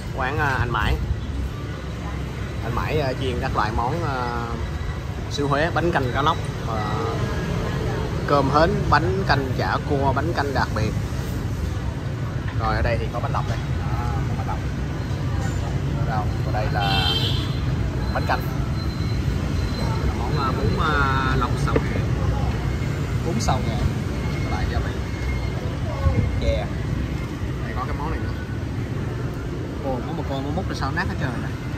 quán anh Mãi. Anh Mãi chiên các loại món xứ Huế, bánh canh cá lóc, cơm hến, bánh canh chả cua, bánh canh đặc biệt. Rồi ở đây thì có bánh lọc đây. Đó, có bánh lọc. Rồi, còn đây là bánh canh. Món bún lòng xào nghệ. Bún xào nghệ. Lại gia vị. Chè. Đây có cái món này nữa. Ồ, có một con mút là sao nát hết trời này.